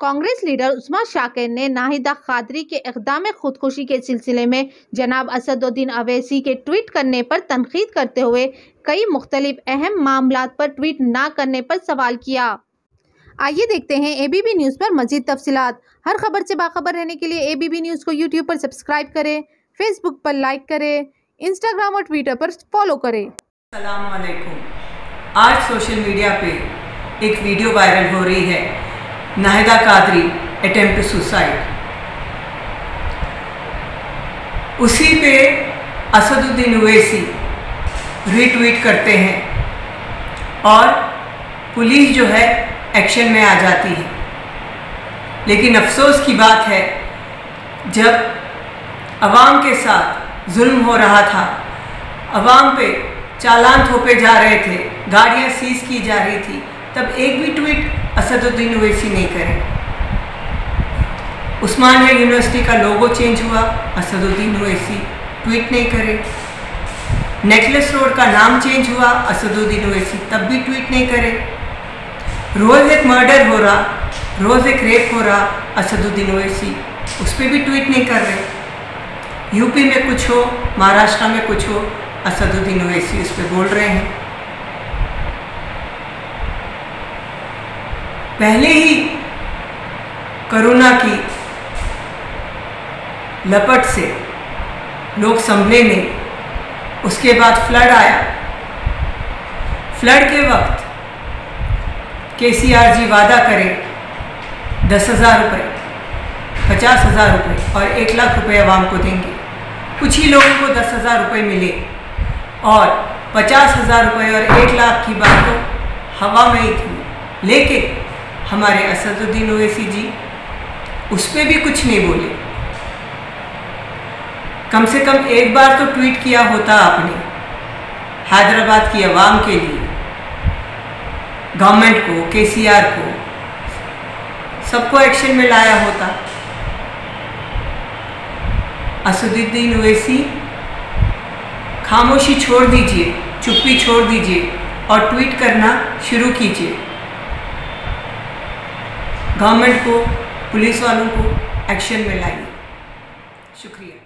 Congress leader Usman Shakir ने नाहिदा कादरी के इक़दाम खुदकुशी के सिलसिले में जनाब असदुद्दीन अवैसी के ट्वीट करने पर तनकीद करते हुए कई मुख्तलिफ अहम मामलात पर ट्वीट ना करने पर सवाल किया। आइए देखते हैं एबीपी न्यूज़ पर मज़ीद तफसीलात। हर खबर से बाखबर रहने के लिए एबीपी न्यूज़ को यूट्यूब पर सब्सक्राइब करें, फेसबुक पर लाइक करें, इंस्टाग्राम और ट्विटर पर फॉलो करें। अस्सलाम वालेकुम। आज सोशल मीडिया पे एक वीडियो वायरल हो रही है, Nahida Qadri attempt to suicide. उसी पे असदुद्दीन ओवैसी रीट्वीट करते हैं और पुलिस जो है एक्शन में आ जाती है। लेकिन अफसोस की बात है, जब अवाम के साथ जुल्म हो रहा था, अवाम पे चालान थोपे जा रहे थे, गाड़ियां सीज की जा रही थी, तब एक भी ट्वीट असदुद्दीन ओवैसी नहीं करे। उस्मानिया यूनिवर्सिटी का लोगो चेंज हुआ, असदुद्दीन ओवैसी ट्वीट नहीं करे। नेकलेस रोड का नाम चेंज हुआ, असदुद्दीन ओवैसी तब भी ट्वीट नहीं करे। रोज़ एक मर्डर हो रहा, रोज़ एक रेप हो रहा, असदुद्दीन ओवैसी उस पर भी ट्वीट नहीं कर रहे। यूपी में कुछ हो, महाराष्ट्र में कुछ हो, असदुद्दीन ओवैसी उस पर बोल रहे हैं। पहले ही कोरोना की लपट से लोग संभले नहीं, उसके बाद फ्लड आया। फ्लड के वक्त केसीआर जी वादा करे 10,000 रुपये, 50,000 रुपये और 1 लाख रुपये आवाम को देंगे। कुछ ही लोगों को 10,000 रुपये मिले और 50,000 रुपये और 1 लाख की बात तो हवा में ही थी। लेकिन हमारे असदुद्दीन ओवैसी जी उस पर भी कुछ नहीं बोले। कम से कम एक बार तो ट्वीट किया होता आपने, हैदराबाद की आवाम के लिए, गवर्नमेंट को, केसीआर को, सबको एक्शन में लाया होता। असदुद्दीन ओवैसी खामोशी छोड़ दीजिए, चुप्पी छोड़ दीजिए और ट्वीट करना शुरू कीजिए। गवर्नमेंट को, पुलिस वालों को एक्शन में लाइए। शुक्रिया।